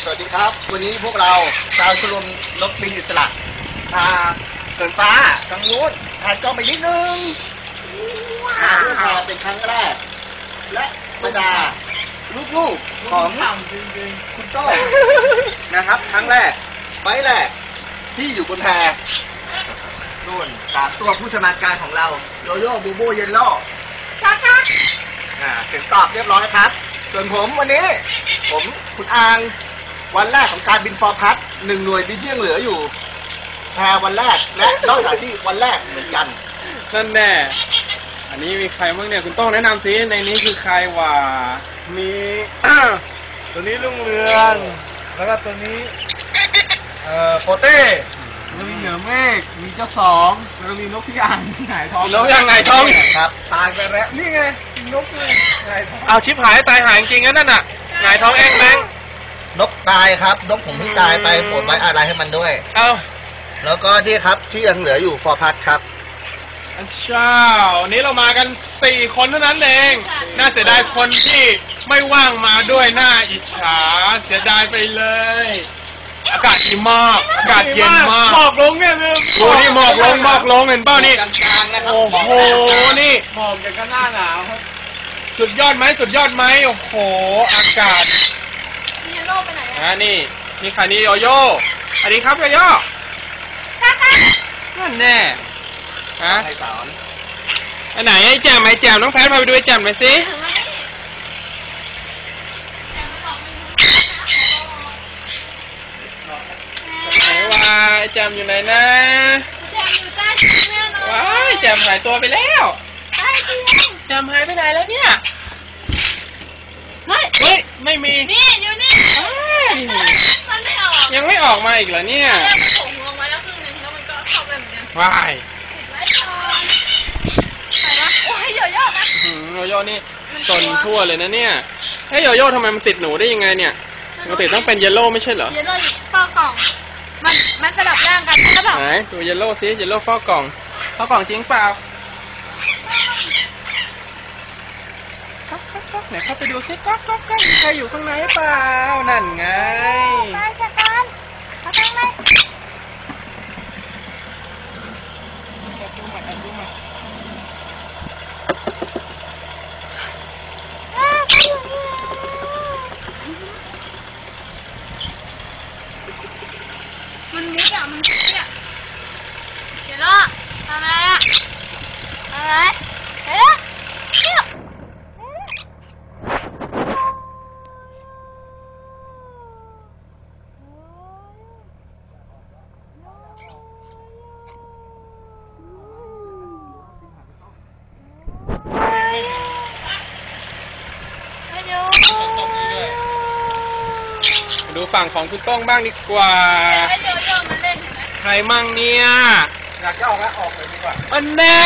สวัสดีครับวันนี้พวกเราชาวชมรมนกบินอิสระพาเกินฟ้าทางนู้นแทนกล้องไปนิดนึงเพื่อมาเป็นครั้งแรกและบรรดาลูกๆของคุณโต้นะครับครั้งแรกไฟแรกที่อยู่บนแพนู่น3 ตัวผู้ชำนาญการของเราโยโย่บูบูเยลโล่เสียงตอบเรียบร้อยครับส่วนผมวันนี้ผมคุณอางวันแรกของการบินฟอร์พัท1 หน่วยบินที่ยังเหลืออยู่แพรวันแรกและนอกจากที่วันแรกเหมือนกันนั่นแน่อันนี้มีใครบ้างเนี่ยคุณต้องแนะนำสิในนี้คือใครวะมีตัวนี้ลุงเรืองแล้วก็ตัวนี้โปเต้มีเหนือเมฆมีเจ้าสองแล้วก็มีนกที่อ่างหงายท้องนกยังไงท้องครับตายไปแล้วนี่ไงนกเลยเอาชิบหายตายหายจริงนั่นน่ะหงายท้องแองแมงนกตายครับนกผมที่ตายไปโปรดไว้อะไรให้มันด้วยแล้วก็ที่ครับที่ยังเหลืออยู่ฟอร์พัทครับเช้านี้เรามากัน4 คนเท่านั้นเองน่าเสียดายคนที่ไม่ว่างมาด้วยน่าอิจฉาเสียดายไปเลยอากาศดีมากอากาศเย็นมากหมอกลงเนี่ยลืมโอ้นี่หมอกลงเห็นเปล่านี่โอ้โหนี่หมอกอย่างกับหน้าหนาวสุดยอดไหมโอ้โหอากาศนี่โลไปไหนนี่ใครนี่โยโย่สวัสดีครับโยโย่นั่นแน่ฮะอันไหนไอ้แจมน้องแพทพาไปดูไอ้แจมหน่อยสิไหนวะไอ้แจมอยู่ไหนนะแจมอยู่ใต้เตียงแน่นอนว้ายแจมหายตัวไปแล้วใต้เตียงแจมหายไปไหนแล้วเนี่ยเฮ้ยไม่มีนี่อยู่นี่มันไม่ออกยังไม่ออกมาอีกเหรอเนี่ยมันถงลงมาแล้วครึ่งนึงแล้วมันก็เข้าไปเหมือนกันว้ายติดไว้ก่อนไหนวะโอ้ยโยโย่นะโยโย่นี่จนทั่วเลยนะเนี่ยเฮ้ยโยโย่ทำไมมันติดหนูได้ยังไงเนี่ยปกติต้องเป็นเยลโล่ไม่ใช่เหรอเยลโล่อยู่เฝ้ากล่องมันสลับร่างกันใช่ป่ะไหนดูเยลโล่สิเยลโล่เฝ้ากล่องจริงเปล่าก๊อกไหนเข้าไปดูสิก๊อกมีใครอยู่ข้างในเปล่านั่นไงไปจัดการเอาตั้งไหมมันนิดมันเนี่ยเดี๋ยวละทำอะไรอะไรเฮ้ยดูฝั่งของคุณต้องบ้างดีกว่าใครมั่งเนี่ยอยากจะออกแล้วออกเลยดีกว่าอันแน่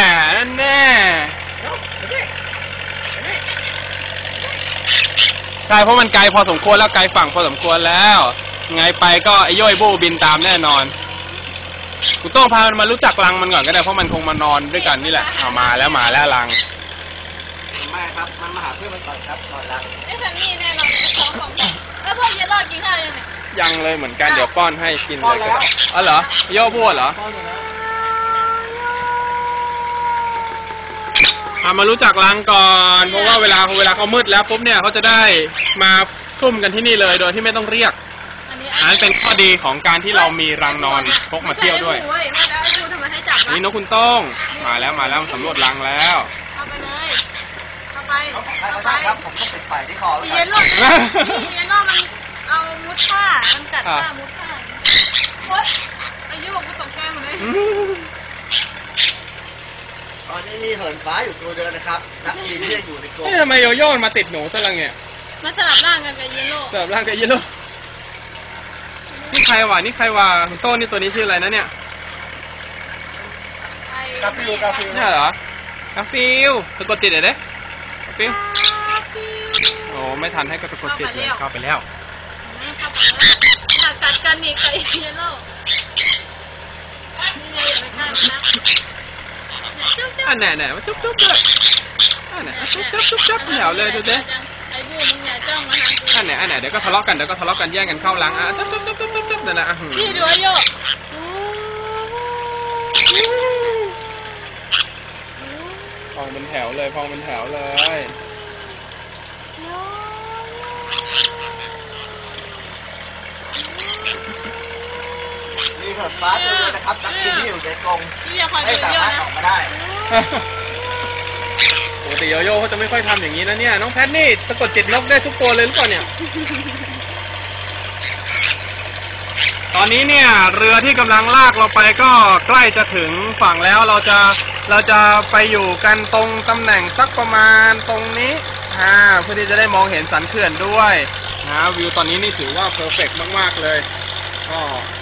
ใช่เพราะมันไกลพอสมควรแล้วไกลฝั่งพอสมควรแล้วไงไปก็ไอ้ย่อยบูบินตามแน่นอนคุณต้องพามันมารู้จักรังมันก่อนก็ได้เพราะมันคงมานอนด้วยกันนี่แหละเอามาแล้วรังไม่ครับมันมาหาเพื่อนมันก่อนครับนอนรังไอ้ซันนี่แน่นอนของแล้วพวกเยลโล่กินข้าวยังเลยเหมือนกันเดี๋ยวป้อนให้กินเลยก็ได้อ๋อเหรโย่บัวเหรอมารู้จักรังก่อนเพราะว่าเวลาเขามืดแล้วปุ๊บเนี่ยเขาจะได้มาซุ่มกันที่นี่เลยโดยที่ไม่ต้องเรียกอันนั้นเป็นข้อดีของการที่เรามีรังนอนพกมาเที่ยวด้วยนี่นกคุณต้องมาแล้วสำรวจรังแล้วเอาไปเลยเอาไปครับผมต้องปิดไฟที่คอเยลโล่มันเอามุดผ้ามันกัดผ้ามุดผ้าโอ๊ยอายุผมก็ตกแก้มหมดเลยตอนนี้มีเหินฟ้าอยู่ตัวเดินนะครับนักบินที่อยู่ในกรงทำไมโยโย่มาติดหนูซะละเนี่ยมันสลับร่างกันกับเยลโล่นี่ใครวะคุณโต้นี่ตัวนี้ชื่ออะไรนะเนี่ยกาฟิลนี่เหรอกาฟิลสะกดจิตเลยกาฟิลโอ้ไม่ทันให้ก็สะกดจิตเลยเข้าไปแล้วกัดกันอีกไอ้เยลโล่นี่ไงอย่าไปฆ่ามันนะอันไหนมาจุ๊บด้วยอันไหนจุ๊บแถวเลยดูดิไอ้บูมึงอย่าจ้องมาทางกูอันไหนเดี๋ยวก็ทะเลาะกันแย่งกันเข้าหลังตุ๊บนั่นนะพี่ดูโยกพองเป็นแถวเลยนี่เถิดฟ้าเจอเลยนะครับนักบินที่อยู่ในกรงพี่อย่าคอยไม่ดูสาโยกมารถนะออกมาได้ปกติโยโย่เขาจะไม่ค่อยทำอย่างนี้นะเนี่ยน้องแพทนี่สะกดจิตนกได้ทุกตัวเลยหรือเปล่าเนี่ย ตอนนี้เนี่ยเรือที่กำลังลากเราไปก็ใกล้จะถึงฝั่งแล้วเราจะไปอยู่กันตรงตำแหน่งสักประมาณตรงนี้เพื่อที่จะได้มองเห็นสันเขื่อนด้วยนะวิวตอนนี้นี่ถือว่าเพอร์เฟกต์มากๆเลยก็